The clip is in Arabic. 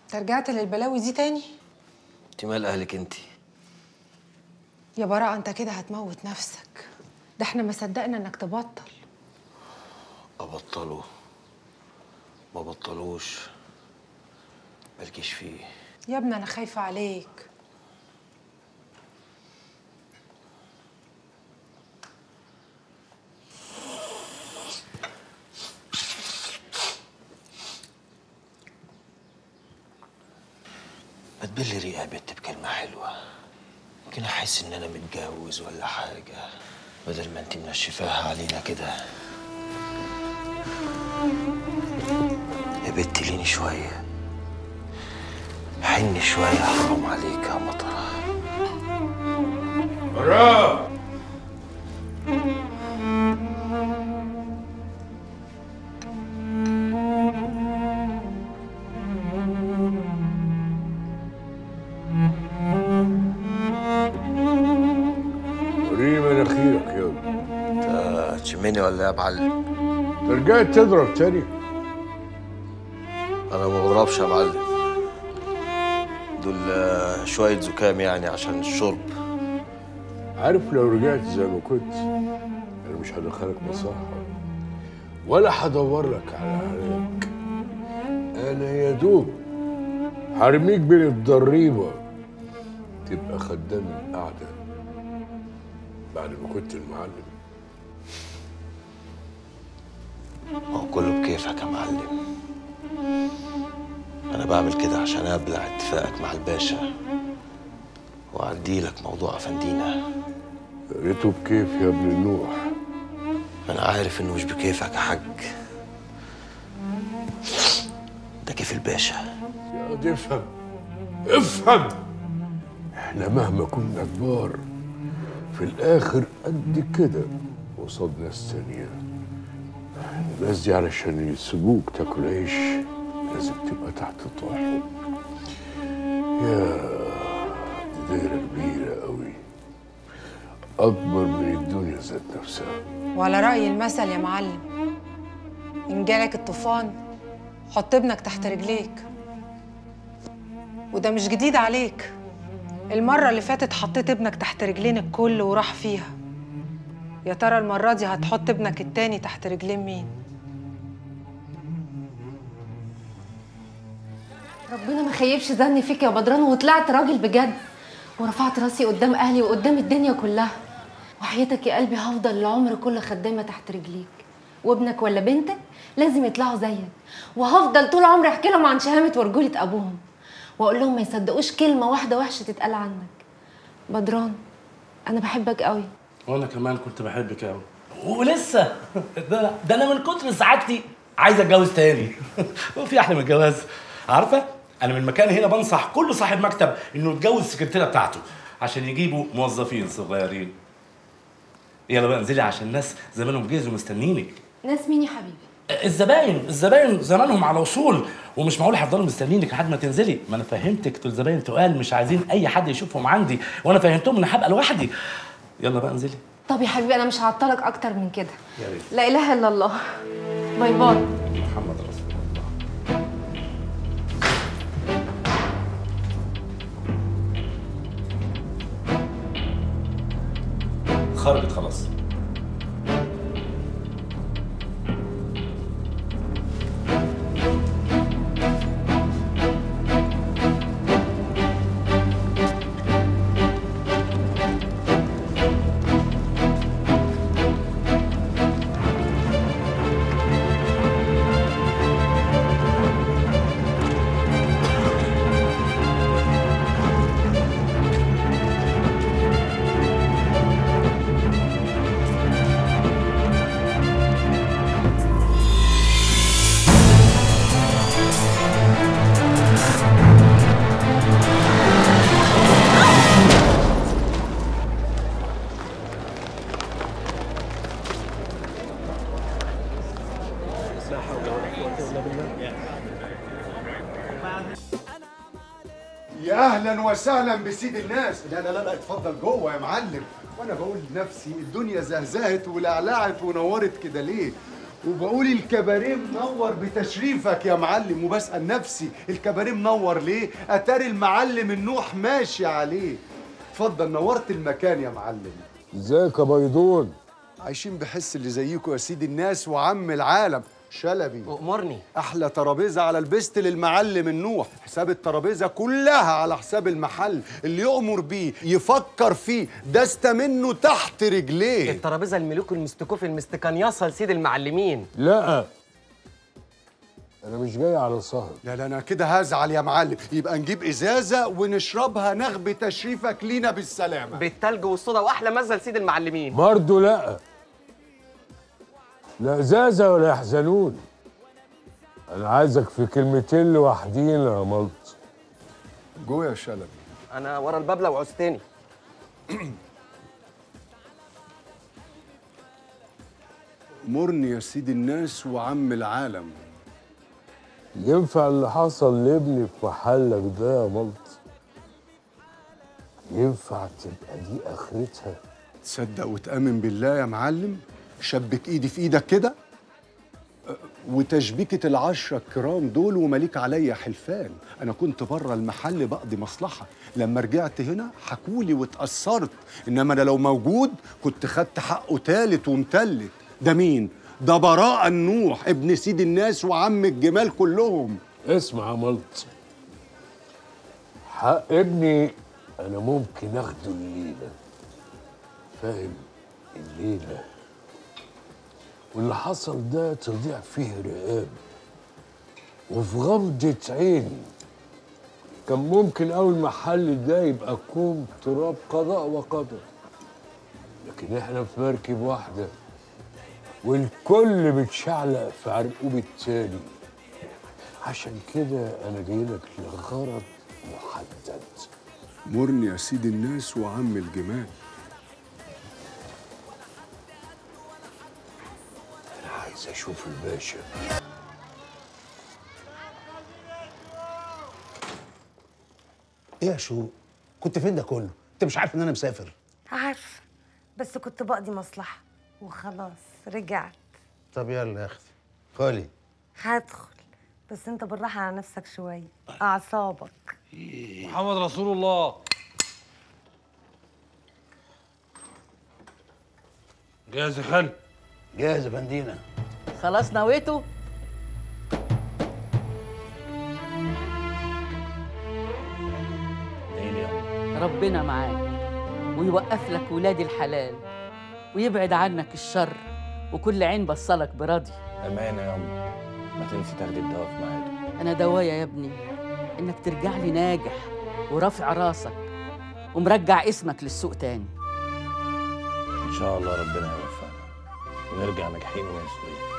انت رجعت للبلاوي دي تاني؟ انت مال اهلك انت؟ يا براءة انت كده هتموت نفسك. ده احنا ما صدقنا انك تبطل. ابطله؟ ما بطلوش، مالكيش فيه. يا ابني انا خايفة عليك. ما تبلي ريقة يا بت بكلمة حلوة، يمكن احس ان انا متجوز ولا حاجة، بدل ما انت منشفاها علينا كده. يا بت ليني شوية، حني شوية، حرام عليك يا مطرة. براء، وريني مناخيرك يلا. انت تشمني ولا ايه يا معلم؟ انت رجعت تضرب تاني؟ انا ما بضربش يا معلم، دول شوية زكام يعني عشان الشرب. عارف لو رجعت زي ما كنت انا مش هدخلك مصحة ولا هدور لك على علاج. انا يا دوب هرميك بين الضريبة تبقى خدام القعدة بعد ما كنت المعلم. هو كله بكيفك يا معلم، انا بعمل كده عشان ابلع اتفاقك مع الباشا واعديلك موضوع افندينا. يا ريته بكيف يا ابن النوح. انا عارف انه مش بكيفك يا حاج، ده كيف الباشا. يا دي افهم افهم، احنا مهما كنا كبار في الاخر قد كده قصاد ناس تانية. الناس دي علشان يسيبوك تاكل عيش لازم تبقى تحت طاحهم. يا دي دايرة كبيرة قوي، أكبر من الدنيا ذات نفسها. وعلى رأي المثل يا معلم، إن جالك الطوفان حط ابنك تحت رجليك. وده مش جديد عليك، المرة اللي فاتت حطيت ابنك تحت رجلين الكل وراح فيها. يا ترى المرة دي هتحط ابنك التاني تحت رجلين مين؟ ربنا ما خيبش ظني فيك يا بدران، وطلعت راجل بجد، ورفعت راسي قدام اهلي وقدام الدنيا كلها. وحياتك يا قلبي هفضل العمر كله خدامه تحت رجليك، وابنك ولا بنتك لازم يطلعوا زيك، وهفضل طول عمري احكي لهم عن شهامه ورجوله ابوهم، واقول لهم ما يصدقوش كلمه واحده وحشه تتقال عنك. بدران انا بحبك قوي. وانا كمان كنت بحبك قوي ولسه. ده انا من كتر سعادتي عايز اتجوز تاني. وفي احلى من الجواز؟ عارفه انا من المكان هنا بنصح كل صاحب مكتب انه يتجوز السكرتيره بتاعته عشان يجيبوا موظفين صغيرين. يلا بقى انزلي عشان الناس زمانهم جهزوا مستنينك. ناس مين يا حبيبي؟ الزباين زمانهم على وصول، ومش معقول هيفضلوا مستنينك لحد ما تنزلي. ما انا فهمتك، دول زباين تقال مش عايزين اي حد يشوفهم عندي، وانا فهمتهم ان هبقى لوحدي. يلا بقى انزلي. طب يا حبيبي انا مش هعطلك اكتر من كده. يا ريت. لا اله الا الله. باي باي. محمد رسول الله. خرجت خلاص. يا اهلا وسهلا بسيد الناس. لا لا لا اتفضل جوه يا معلم. وانا بقول لنفسي الدنيا زهزهت ولعلعت ونورت كده ليه؟ وبقول الكباريه منور بتشريفك يا معلم، وبسأل نفسي الكباريه منور ليه؟ اتاري المعلم النوح ماشي عليه. اتفضل، نورت المكان يا معلم. ازيك يا بيضون؟ عايشين بحس اللي زيكم يا سيدي الناس وعم العالم. شلبي أمرني. احلى ترابيزه على البست للمعلم النوح، حساب الترابيزه كلها على حساب المحل، اللي يؤمر بيه يفكر فيه دست منه تحت رجليه. الترابيزه الملوك المستكوف المستكنيصه لسيد المعلمين. لا، انا مش جاي على سهر. لا انا كده هزعل يا معلم. يبقى نجيب ازازه ونشربها نغبي تشريفك لينا بالسلامه بالتلج والصودا واحلى مزه لسيد المعلمين. برضه لا، لا ازازه ولا يحزنون. انا عايزك في كلمتين لوحدينا يا ملط. جو يا شلبي. انا ورا البابله وعوزتني. مرني يا سيدي الناس وعم العالم. ينفع اللي حصل لابني في محلك ده يا ملط؟ ينفع تبقى دي اخرتها؟ تصدق وتأمن بالله يا معلم، شبك ايدي في ايدك كده، وتشبيكة العشرة الكرام دول ومليك عليا حلفان. انا كنت بره المحل بقضي مصلحة، لما رجعت هنا حكولي واتأثرت، انما انا لو موجود كنت خدت حقه تالت ومتلت. ده مين؟ ده براء النوح ابن سيد الناس وعم الجمال كلهم. اسمع يا ملط، حق ابني انا ممكن اخده الليله، فاهم؟ الليله، واللي حصل ده تضيع فيه رقاب، وفي غمضة عين كان ممكن أول المحل ده يبقى كوم تراب قضاء وقدر. لكن احنا في مركب واحدة والكل بتشعلق في عرقوب التاني. عشان كده أنا جاي لك لغرض محدد. مرني يا سيدي الناس وعم الجمال. أنا عايز أشوف الباشا. ايه يا شو؟ كنت فين ده كله؟ انت مش عارف ان انا مسافر؟ عارفه، بس كنت بقضي مصلحه وخلاص رجعت. طب يلا يا اختي خالي. هدخل، بس انت بالراحه على نفسك شويه، اعصابك. محمد رسول الله. جاهز يا خالد؟ جاهز يا فندينا. خلاص نويته؟ ربنا معاك ويوقف لك ولاد الحلال ويبعد عنك الشر وكل عين بصلك براضي. أمانة يا أمي، ما تنسي تاخدي الدواء في ميعاده. أنا دوايا يا ابني إنك ترجع لي ناجح ورافع راسك ومرجع اسمك للسوق تاني. إن شاء الله ربنا يوفقنا ونرجع ناجحين ومسؤولين.